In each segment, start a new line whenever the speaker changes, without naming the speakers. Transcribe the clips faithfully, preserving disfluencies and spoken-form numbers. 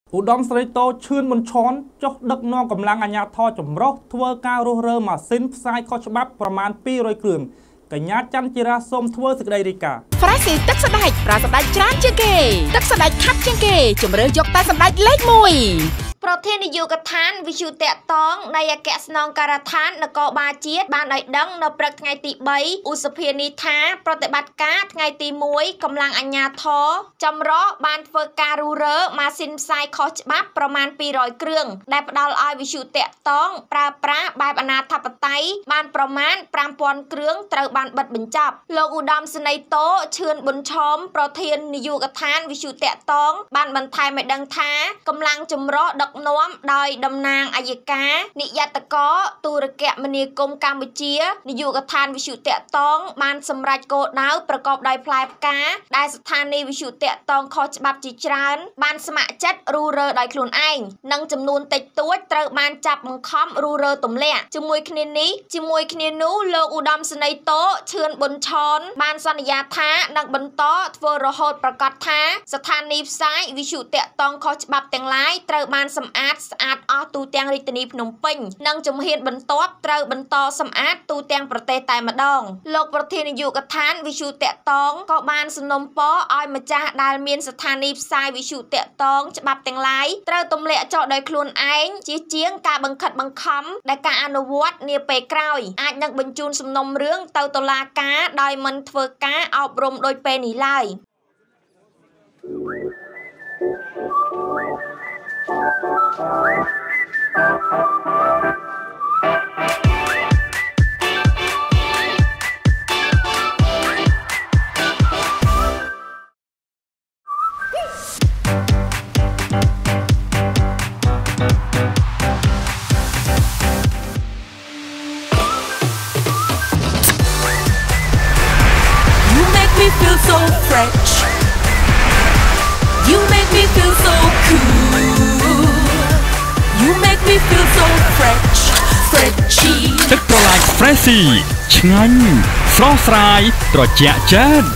ឧត្តមស្រីតូឈឿនមុនឈនចុះដឹកនាំកម្លាំងអាជ្ញាធរចម្រុះធ្វើការរុះរើម៉ាស៊ីនផ្សាយខុសច្បាប់ប្រមាណពីរយគ្រឿងកញ្ញាច័ន្ទជារាសូមធ្វើសេចក្តីរាយការណ៍
Fresh ទឹកសណ្តែកប្រាសណ្តែកច្រើនជាងគេទឹកសណ្តែកខាត់ជាងគេជំរឿយកតែសណ្តែកលេខមួយប្រធាននាយកដ្ឋានវិទ្យុតាក់តងនៃអគ្គស្នងការដ្ឋាននគរបាលជាតិបានឲ្យដឹងនៅព្រឹកថ្ងៃទី3ឧសភានេះថាប្រតិបត្តិការថ្ងៃទីមួយកម្លាំងអាជ្ញាធរចម្រុះបានធ្វើការរុះរើម៉ាស៊ីនផ្សាយខុសច្បាប់ប្រមាណពីរយគ្រឿងដែលផ្ដល់ឲ្យវិទ្យុតាក់តងប្រើប្រាស់បែបអនាធិបតេយ្យបានប្រមាណប្រាំពាន់គ្រឿងត្រូវបានបិទបញ្ចប់លោកឧត្តមសេនីយ៍តូឈឿនប៊ុនឆោមប្រធាននាយកដ្ឋានវិទ្យុតាក់តងបានបន្ថែមឲ្យដឹងថាកម្លាំងចម្រុះដឹកនាំដោយតំណាងអัยការនិយតកទូរគមនាគមន៍កម្ពុជានាយកដ្ឋានវិទ្យុតាក់តងបានសម្រេចគោលដៅប្រកបដោយផ្លែផ្កាដែលស្ថានីយ៍វិទ្យុតាក់តងខុសច្បាប់ជាច្រើនបានស្ម័គ្រចិត្តរុះរើដោយខ្លួនឯងនិងចំនួនតិចតួចត្រូវបានចាប់បង្ខំរុះរើទម្លាក់ជាមួយគ្នានេះជាមួយគ្នានោះលោកឧត្តមសេនីយ៍តូឈឿនប៊ុនឆនបានសន្យាថានឹងបន្តធ្វើរហូតប្រកាសថាស្ថានីយ៍ផ្សាយវិទ្យុតាក់តងខុសច្បាប់ទាំងឡាយត្រូវបានសម្អាតស្អាតអស់ទូទាំងរាជធានីភ្នំពេញនិងជំហានបន្ទាប់ត្រូវបន្តសម្អាតទូទាំងប្រទេសតែម្ដងលោកប្រធាននាយកដ្ឋានវិទ្យុតាក់តងក៏បានសំណូមពរឲ្យម្ចាស់ដែលមានស្ថានីយ៍ផ្សាយវិទ្យុតាក់តងច្បាប់ទាំងឡាយត្រូវទម្លាក់ចោលដោយខ្លួនឯងជាជាងការបង្ខិតបង្ខំដែលការអនុវត្តនាពេលក្រោយអាចនឹងបញ្ជូនសំណុំរឿងទៅតុលាការដោយមិនធ្វើការអប់រំដោយពេលនេះឡើយ
Feel so fresh. You make me feel so cool. You make me feel so fresh, freshy.
ទឹកប្រឡាយ Freshy ឆ្ងាញ់ស្រស់ស្រាយត្រជាក់ចាន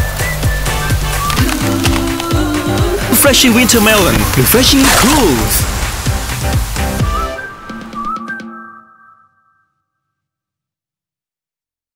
Freshy Winter Melon, refreshing cools.